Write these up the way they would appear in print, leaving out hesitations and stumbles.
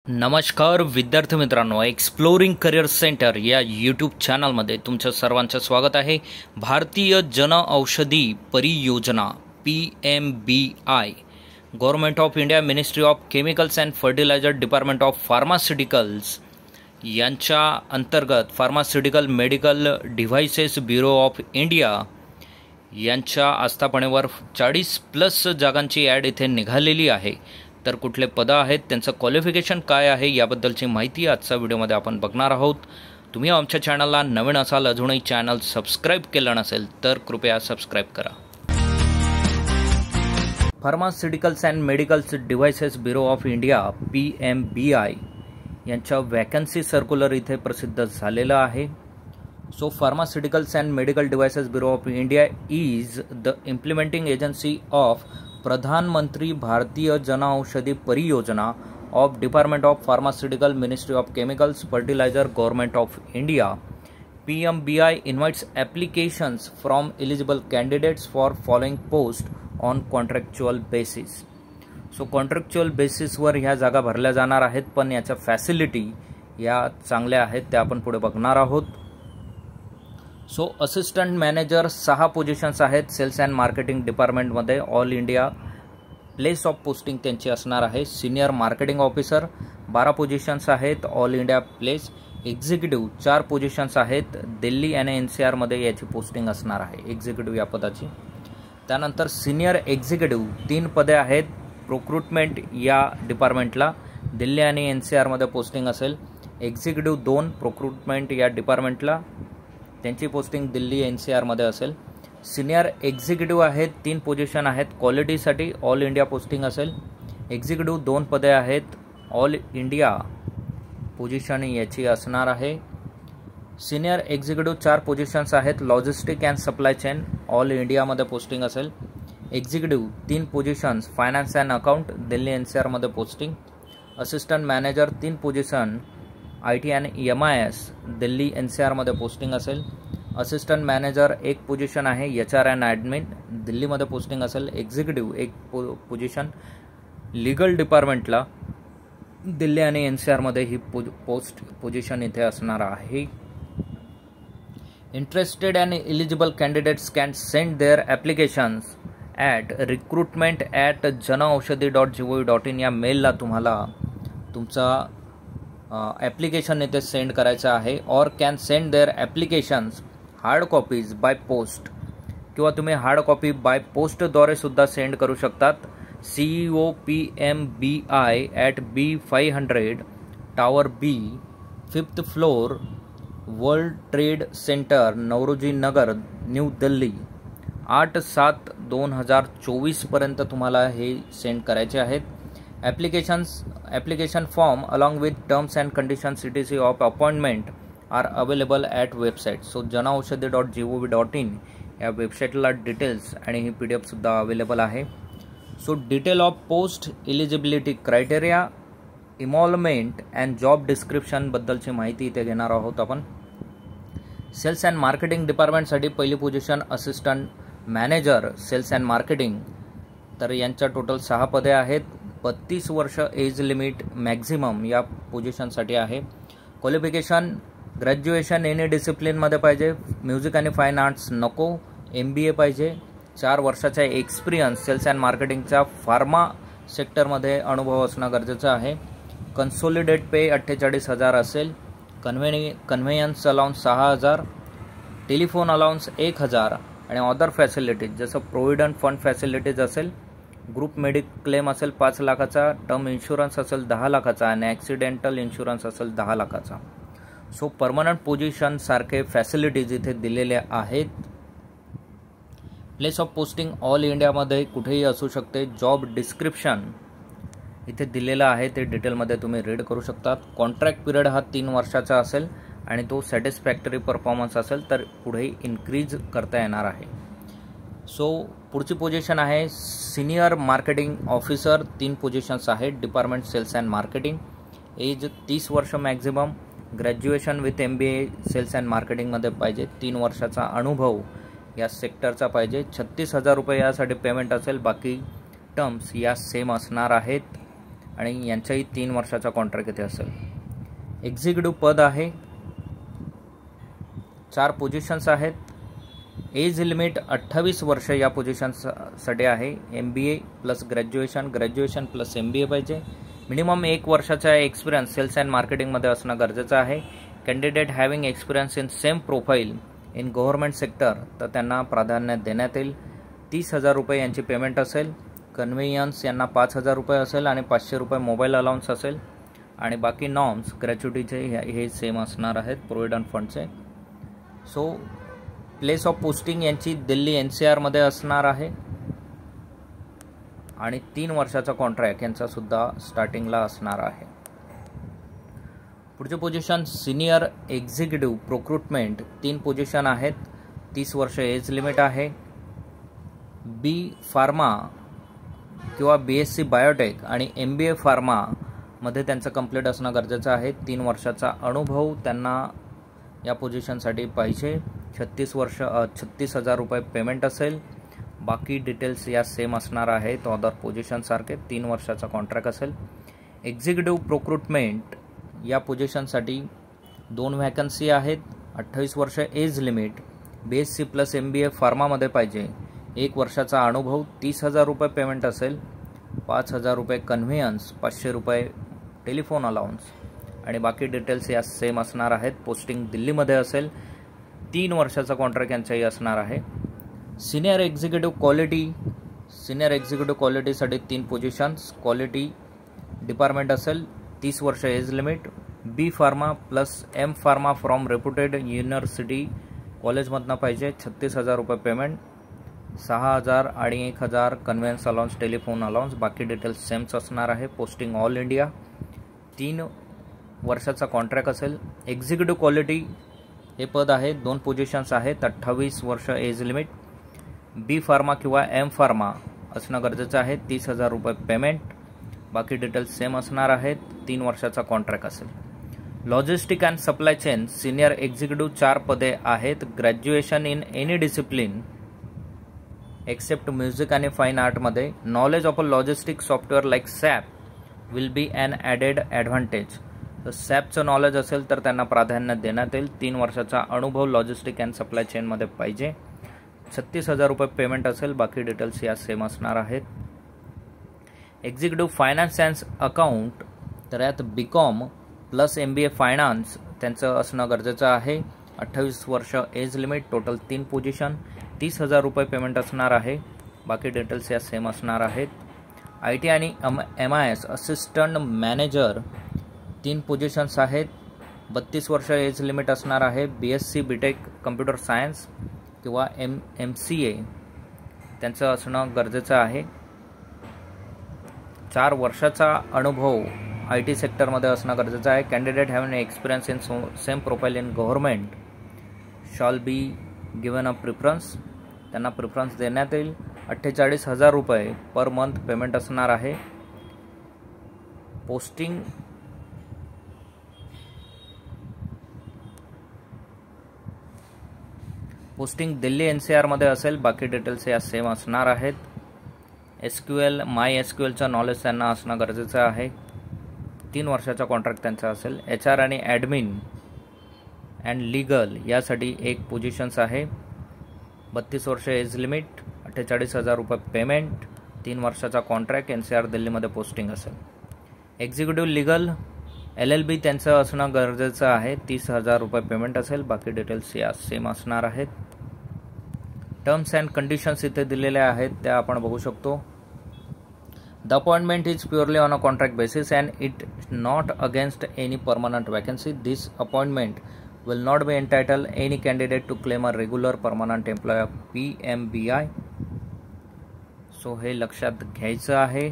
नमस्कार विद्यार्थी मित्रांनो, एक्सप्लोरिंग करिअर सेंटर या यूट्यूब चॅनलमध्ये तुमचं सर्वांचं स्वागत आहे। Bharatiya Janaushadhi Pariyojana PMBI, government of India, ministry of chemicals and fertiliser, department of pharmaceuticals यांच्या अंतर्गत pharmaceutical medical devices bureau of India यांच्या आस्थापनेवर 40+ जागांची ॲड इथे निघालेली आहे। तर कुठले पद आहेत, त्यांचं क्वालिफिकेशन काय आहे याबद्दलची माहिती आजच्या व्हिडिओमध्ये आपण बघणार आहोत। तुम्ही आमच्या चॅनलला नवीन असाल, अजूनही चॅनल सबस्क्राइब केलं नसेल तर कृपया सबस्क्राइब करा। Pharmaceuticals and medicals devices bureau of India PMBI यांच्या वॅकन्सी सर्क्युलर इथे प्रसिद्ध झालेलं आहे। So Pharmaceuticals and Medical Devices Bureau of India is the implementing agency of Pradhan Mantri Bharatiya Janaushadhi Pariyojana of Department of Pharmaceutical, Ministry of Chemicals, Fertilizer, Government of India. PMBI invites applications from eligible candidates for following post on contractual basis. So contractual basis वर ह्या जागा भरल्या जाणार आहेत, पण याच्या facility या चांगल्या आहेत, त्या आपण पुढे बघणार आहोत। सो असिस्टंट मॅनेजर 6 पोझिशन्स आहेत सेल्स अँड मार्केटिंग डिपार्टमेंटमध्ये, all India. Place of posting त्यांची असणार आहे सिनियर मार्केटिंग ऑफिसर, 12 पोझिशन्स आहेत all India place. Executive 4 positions आहेत, दिल्ली आणि NCR मध्ये याची पोस्टिंग असणार आहे एक्झिक्युटिव्ह या पदाची। त्यानंतर सिनियर एक्झिक्युटिव्ह 3 पदे आहेत प्रोक्रुटमेंट या डिपार्टमेंटला, दिल्ली आणि NCR मध्ये पोस्टिंग असेल। एक्झिक्युटिव्ह 2 प्रोक्रुटमेंट या डिपार्टमेंटला, त्यांची पोस्टिंग दिल्ली NCR मध्ये असेल। सिनियर एक्झिक्युटिव्ह आहेत 3 पोझिशन आहेत, क्वालिटीसाठी ऑल इंडिया पोस्टिंग असेल। एक्झिक्युटिव्ह 2 पदे आहेत, ऑल इंडिया पोझिशन याची असणार आहे। सिनियर एक्झिक्युटिव्ह 4 पोझिशन्स आहेत, logistic and supply chain, all इंडियामध्ये पोस्टिंग असेल। Executive 3 positions, finance and account, Delhi NCR मध्ये posting. Assistant manager 3 position, IT आणि MIS, दिल्ली NCR मध्ये पोस्टिंग असेल। असिस्टंट मॅनेजर 1 पोझिशन आहे, HR अँड ॲडमिन, दिल्लीमध्ये पोस्टिंग असेल। एक्झिक्युटिव्ह 1 पोझिशन लीगल डिपार्टमेंटला, दिल्ली आणि NCR मध्ये ही पोझिशन इथे असणार आहे। Interested and eligible candidates can send their applications at recruitment@janaushadhi.gov.in या मेलला तुम्हाला तुमचा ॲप्लिकेशन इथे सेंड करायचं आहे। Or can send their applications hard copies by post, किंवा तुम्ही हार्ड कॉपी बाय पोस्टद्वारे सुद्धा सेंड करू शकतात। CEO PMBI @B500 tower B, 5th floor, world trade centre, Nauroji Nagar, New Delhi. 8/7/2024 पर्यंत तुम्हाला हे सेंड करायचे आहेत। Application form along with terms and conditions etc of appointment are available at website. So janaushadhi.gov.in या वेबसाईटला डिटेल्स आणि ही PDF सुद्धा अवेलेबल आहे। So detail of post, eligibility criteria, emolument and job description बद्दलची माहिती इथे घेणार आहोत आपण। सेल्स अँड मार्केटिंग डिपार्टमेंटसाठी पहिली position assistant manager sales and marketing, तर यांच्या टोटल 6 पदे आहेत। 32 वर्ष एज लिमिट मॅक्झिमम या पोझिशनसाठी आहे। क्वालिफिकेशन ग्रॅज्युएशन एनी डिसिप्लिनमध्ये पाहिजे, म्युझिक आणि फाईन आर्ट्स नको, MBA पाहिजे। 4 वर्षाचा एक्सपिरियन्स सेल्स अँड मार्केटिंगचा फार्मा सेक्टरमध्ये अनुभव असणं गरजेचं आहे। कन्सोलिडेट पे 48,000 असेल। कन्व्हेयन्स अलाउन्स 6,000, टेलिफोन अलाउन्स 1,000 आणि अदर फॅसिलिटीज जसं प्रोव्हिडंट फंड फॅसिलिटीज असेल, ग्रुप मेडिक्लेम असेल 5 लाखाचा, टर्म इन्शुरन्स असेल 10 लाखाचा आणि ॲक्सिडेंटल इन्शुरन्स असेल 10 लाखाचा। सो परमनंट पोझिशन सारखे फॅसिलिटीज इथे दिलेल्या आहेत। प्लेस ऑफ पोस्टिंग ऑल इंडियामध्ये कुठेही असू शकते। जॉब डिस्क्रिप्शन इथे दिलेलं आहे, ते डिटेलमध्ये तुम्ही रीड करू शकतात। कॉन्ट्रॅक्ट पिरियड हा 3 वर्षाचा असेल आणि तो सॅटिस्फॅक्टरी परफॉर्मन्स असेल तर पुढे इन्क्रीज करता येणार आहे। सो पुढची पोझिशन आहे सिनियर मार्केटिंग ऑफिसर, 3 पोझिशन्स आहेत, department sales and marketing. Age 30 वर्ष maximum, graduation with MBA sales and मार्केटिंगमध्ये पाहिजे, 3 वर्षाचा अनुभव या सेक्टरचा पाहिजे। 36,000 रुपये यासाठी पेमेंट असेल, बाकी टर्म्स या सेम असणार आहेत। आणि यांचाही 3 वर्षाचा कॉन्ट्रॅक्ट इथे असेल. एक्झिक्युटिव्ह पद आहे, 4 पोझिशन्स आहेत. एज लिमिट 28 वर्ष या पोझिशन्ससाठी आहे. MBA plus graduation plus MBA पाहिजे. मिनिमम 1 वर्षाचा एक्सपिरियन्स सेल्स अँड मार्केटिंगमध्ये असणं गरजेचं आहे. Candidate having experience in same profile in government sector तर त्यांना प्राधान्य देण्यात येईल. 30,000 रुपये यांची पेमेंट असेल. कन्व्हियन्स यांना 5,000 रुपये असेल आणि 500 रुपये मोबाईल अलाउन्स असेल. आणि बाकी नॉर्म्स ग्रॅच्युटीचे हे सेम असणार आहेत प्रोव्हिडंट फंडचे. सो प्लेस ऑफ पोस्टिंग यांची दिल्ली NCRमध्ये असणार आहे आणि 3 वर्षाचा कॉन्ट्रॅक्ट यांचासुद्धा स्टार्टिंगला असणार आहे. पुढचे position senior executive procurement 3 position आहेत. 30 वर्ष एज लिमिट आहे. B फार्मा किंवा BSc बायोटेक आणि MBA फार्मामध्ये त्यांचं कंप्लीट असणं गरजेचं आहे. 3 वर्षाचा अनुभव त्यांना या पोझिशनसाठी पाहिजे. 36,000 रुपये पेमेंट असेल. बाकी डिटेल्स या सेम असणार आहेत अदर पोझिशनसारखे. 3 वर्षाचा कॉन्ट्रॅक्ट असेल. एक्झिक्युटिव्ह प्रोक्रुटमेंट या पोझिशनसाठी 2 व्हॅकन्सी आहेत. 28 वर्ष age limit. BSc plus MBA फार्मामध्ये पाहिजे. 1 वर्षाचा अनुभव. 30,000 रुपये पेमेंट असेल. 5,000 रुपये कन्व्हियन्स, 500 रुपये टेलिफोन अलाउन्स आणि बाकी डिटेल्स या सेम असणार आहेत. पोस्टिंग दिल्लीमध्ये असेल. 3 वर्षाचा कॉन्ट्रॅक्ट यांचाही असणार आहे. सिनियर एक्झिक्युटिव्ह क्वालिटीसाठी 3 पोझिशन्स. क्वालिटी डिपार्टमेंट असेल. 30 वर्ष age limit. B pharma plus M pharma from reputed university कॉलेजमधनं पाहिजे. 36,000 रुपये पेमेंट. 6,000 आणि 1,000 कन्व्हियन्स अलाउन्स, टेलिफोन अलाउन्स. बाकी डिटेल्स सेम्स असणार आहे. Posting all India. 3 वर्षाचा कॉन्ट्रॅक्ट असेल. एक्झिक्युटिव्ह क्वालिटी हे पद आहे. 2 पोझिशन्स आहेत. 28 वर्ष एज लिमिट. B फार्मा किंवा M फार्मा असणं गरजेचं आहे. 30,000 रुपये पेमेंट. बाकी डिटेल्स सेम असणार आहेत. 3 वर्षाचा कॉन्ट्रॅक्ट असेल. Logistic and supply chain senior executive 4 पदे आहेत. Graduation in any discipline except music आणि फाईन आर्टमध्ये. Knowledge of a logistic software like SAP will be an added advantage. तर SAPचं नॉलेज असेल तर त्यांना प्राधान्य देण्यात येईल. 3 वर्षाचा अनुभव लॉजिस्टिक अँड सप्लाय चेनमध्ये पाहिजे. 36,000 रुपये पेमेंट असेल. बाकी डिटेल्स या सेम असणार आहेत. एक्झिक्युटिव्ह फायनान्स अँड अकाउंट तर यात BCom प्लस MBA फायनान्स त्यांचं असणं गरजेचं आहे. 28 वर्ष एज लिमिट. Total 3 position. 30,000 रुपये पेमेंट असणार आहे. बाकी डिटेल्स या सेम असणार आहेत. IT आणि MIS असिस्टंट मॅनेजर 3 पोझिशन्स आहेत. 32 वर्ष एज लिमिट असणार आहे. BSc BTech कम्प्युटर सायन्स किंवा MCA त्यांचं असणं गरजेचं आहे. 4 वर्षाचा अनुभव IT सेक्टरमध्ये असणं गरजेचं आहे. Candidate having experience in same profile in government shall be given a preference. त्यांना प्रिफरन्स देण्यात येईल. 48,000 रुपये पर मंथ पेमेंट असणार आहे. पोस्टिंग दिल्ली NCRमध्ये असेल. बाकी डिटेल्स या सेम असणार आहेत. SQL MySQLचं नॉलेज त्यांना असणं गरजेचं आहे. 3 वर्षाचा कॉन्ट्रॅक्ट त्यांचा असेल. HR आणि ॲडमिन अँड लीगल यासाठी 1 पोझिशन्स आहे. 32 वर्ष एज लिमिट. 48,000 रुपये पेमेंट. 3 वर्षाचा कॉन्ट्रॅक्ट. NCR दिल्लीमध्ये पोस्टिंग असेल. एक्झिक्युटिव्ह लीगल LLB त्यांचं असणं गरजेचं आहे. 30,000 रुपये पेमेंट असेल. बाकी डिटेल्स या सेम असणार आहेत. टर्म्स अँड कंडिशन्स इथे दिलेल्या आहेत त्या आपण बघू शकतो. The appointment is purely on a contract basis and it not against any permanent vacancy. This appointment will not be entitled any candidate to claim a regular permanent employee of PMBI. So हे लक्षात घ्यायचं आहे.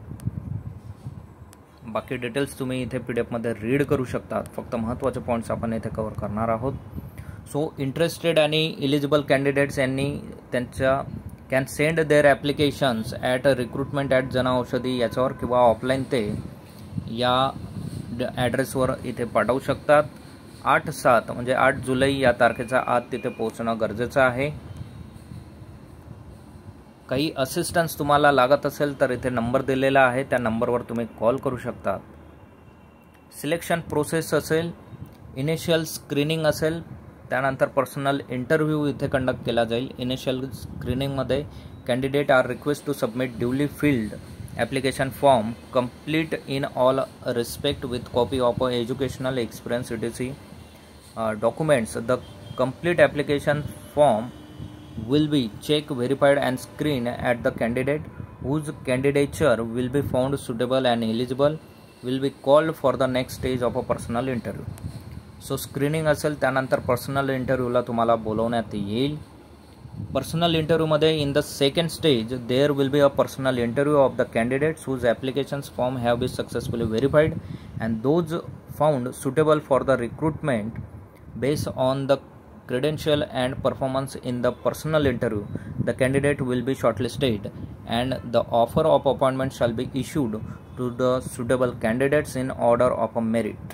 बाकी details तुम्ही इथे PDF मध्ये read करू शकता. फक्त महत्त्वाचे पॉईंट्स आपण इथे कव्हर करणार आहोत. सो इंटरेस्टेड आणि इलिजिबल कॅन्डिडेट्स यांनी त्यांच्या can send their applications at recruitment@janaushadhi याच्यावर किंवा ऑफलाईन ते या ॲड्रेसवर इथे पाठवू शकतात. 8/7 म्हणजे 8 जुलै या तारखेच्या आत तिथे पोहोचणं गरजेचं आहे. काही असिस्टन्स तुम्हाला लागत असेल तर इथे नंबर दिलेला आहे, त्या नंबरवर तुम्ही कॉल करू शकता. सिलेक्शन प्रोसेस असेल, इनिशियल स्क्रीनिंग असेल, त्यानंतर पर्सनल इंटरव्ह्यू इथे कंडक्ट केला जाईल. इनिशियल स्क्रीनिंगमध्ये candidate are request to submit duly filled application form complete in all respect with copy of educational experience etc. Documents. The complete application form will be checked, verified and screened at the candidate whose candidature will be found suitable and eligible will be called for the next stage of a personal interview. So screening असेल, त्यानंतर personal इंटरव्ह्यूला तुम्हाला बोलवण्यात येईल. Personal इंटरव्ह्यूमध्ये in the second stage there will be a personal interview of the candidates whose applications form have been successfully verified and those found suitable for the recruitment based on the credential and performance in the personal interview. The candidate will be shortlisted and the offer of appointment shall be issued to the suitable candidates in order of a merit.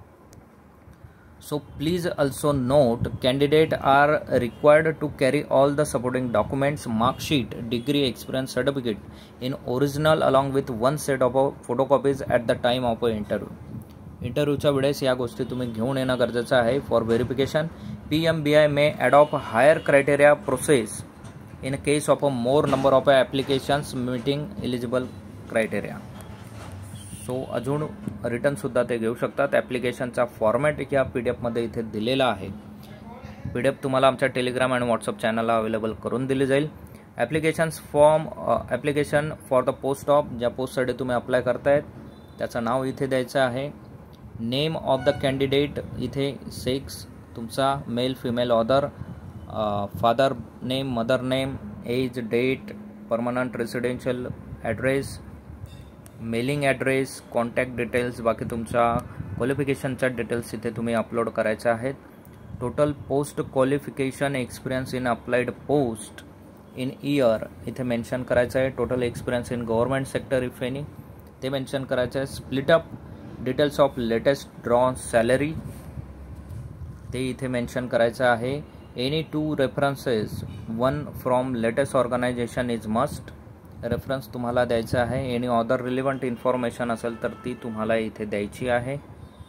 So please also note, candidates are required to carry all the supporting documents, mark sheet, degree, experience certificate in original along with one set of photocopies at the time of a interview. इंटरव्ह्यूच्या वेळेस या गोष्टी तुम्ही घेऊन येणं गरजेचं आहे. For verification PMBI may adopt higher criteria process in case of a more number of applications meeting eligible criteria. So अजून रिटर्नसुद्धा ते घेऊ शकतात. ॲप्लिकेशनचा फॉर्मॅट या PDF मध्ये इथे दिलेला आहे. PDF तुम्हाला आमच्या टेलिग्राम आणि व्हॉट्सअप चॅनलला अवेलेबल करून दिली जाईल. Applications form application for the post of, ज्या पोस्टसाठी तुम्ही अप्लाय करतायत त्याचं नाव इथे द्यायचं आहे. नेम ऑफ द कॅन्डिडेट इथे सेक्स तुमचा male female other, father name, mother name, age, date, permanent residential address, mailing address, contact details, बाकी तुमच्या क्वालिफिकेशनच्या डिटेल्स इथे तुम्ही अपलोड करायच्या आहेत. Total post qualification experience in applied post in year इथे मेन्शन करायचं आहे. Total experience in government sector if any ते मेन्शन करायचं आहे. Split up details of latest draw salary ते इथे मेन्शन करायचं आहे. Any 2 references, 1 from latest organisation is must. Reference तुम्हाला द्यायचा आहे. एनी अदर रिलेव्हंट इन्फॉर्मेशन असेल तर ती तुम्हाला इथे द्यायची आहे.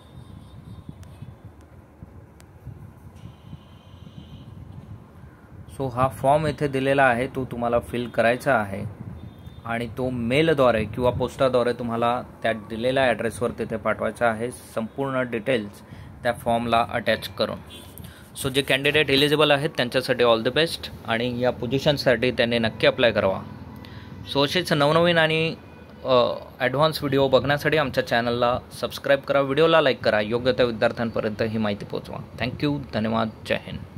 सो हा फॉर्म इथे दिलेला आहे, तो तुम्हाला फिल करायचा आहे आणि तो मेलद्वारे किंवा पोस्टाद्वारे तुम्हाला त्या दिलेल्या ॲड्रेसवर तिथे पाठवायचा आहे. संपूर्ण डिटेल्स त्या फॉर्मला अटॅच करून. सो जे कॅन्डिडेट एलिजिबल आहेत त्यांच्यासाठी ऑल द बेस्ट आणि या पोझिशनसाठी त्यांनी नक्की अप्लाय करावा. सो असेच नवनवीन आणि ॲडव्हान्स व्हिडिओ बघण्यासाठी आमच्या चॅनलला सबस्क्राईब करा, व्हिडिओला लाईक करा, योग्य त्या विद्यार्थ्यांपर्यंत ही माहिती पोहोचवा. थँक्यू, धन्यवाद, जय हिंद.